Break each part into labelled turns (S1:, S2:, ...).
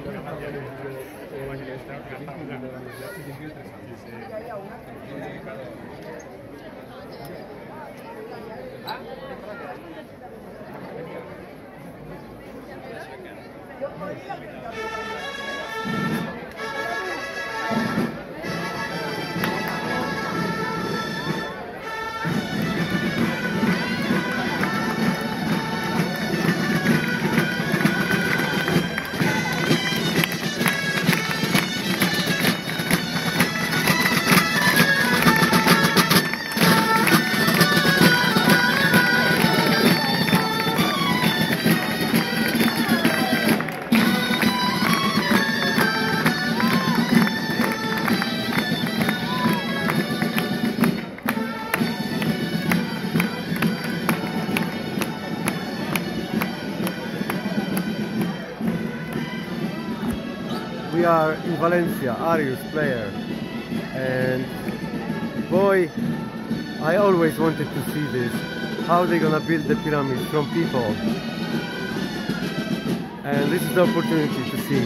S1: We are in Valencia, Arius player, and boy, I always wanted to see this, how they're gonna build the pyramids from people, and this is the opportunity to see.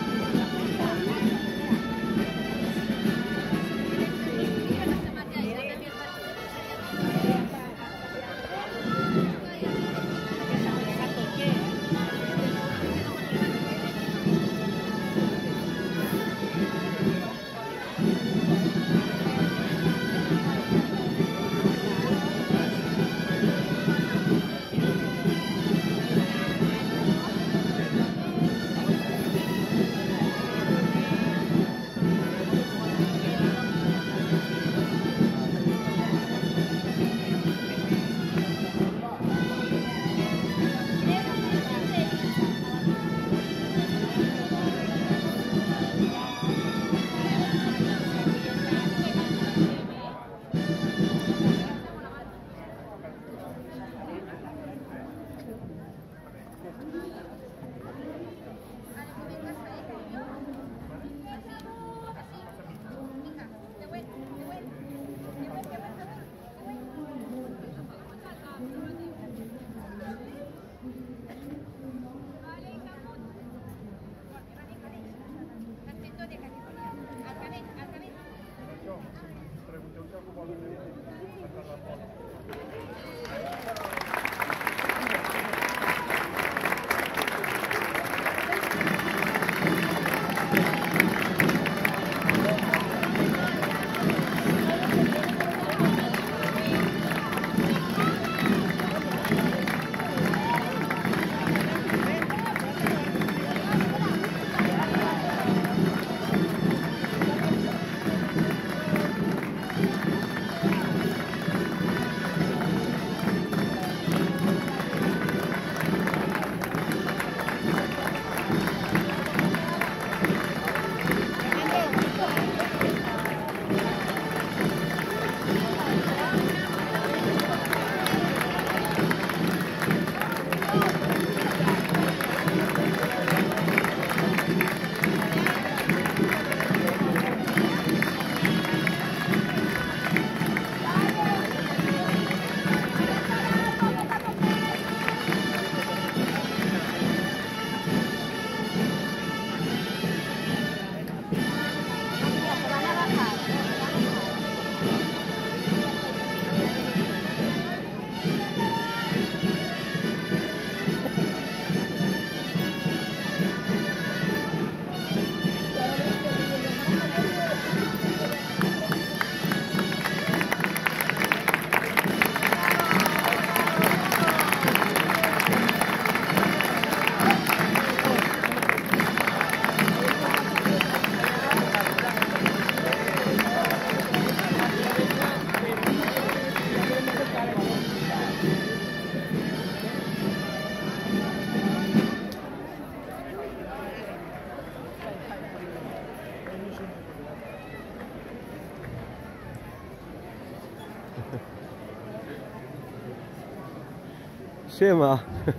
S1: Siema.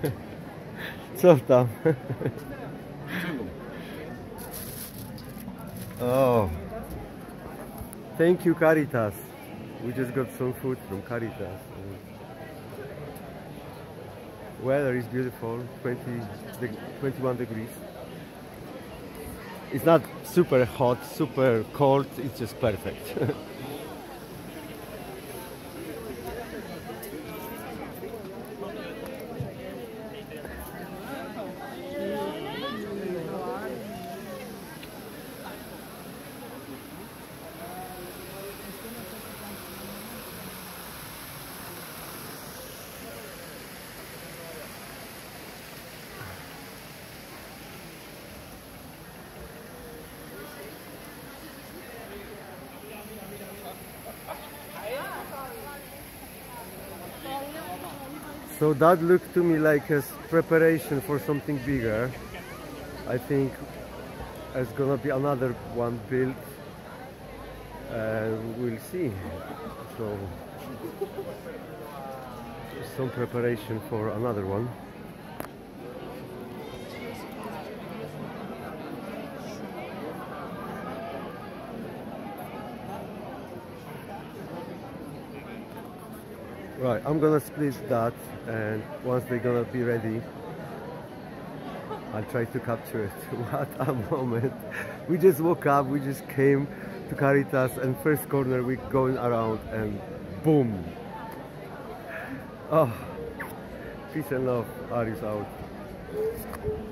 S1: Co tam? Oh. Thank you, Caritas. We just got some food from Caritas. Weather is beautiful, 21 degrees. It's not super hot, super cold, it's just perfect. So that looked to me like a preparation for something bigger. I think there's gonna be another one built, and we'll see. So some preparation for another one. Right, I'm gonna split that, and once they're gonna be ready, I'll try to capture it. What a moment! We just woke up, we just came to Caritas, and first corner we're going around, and boom! Oh, peace and love. Arius out.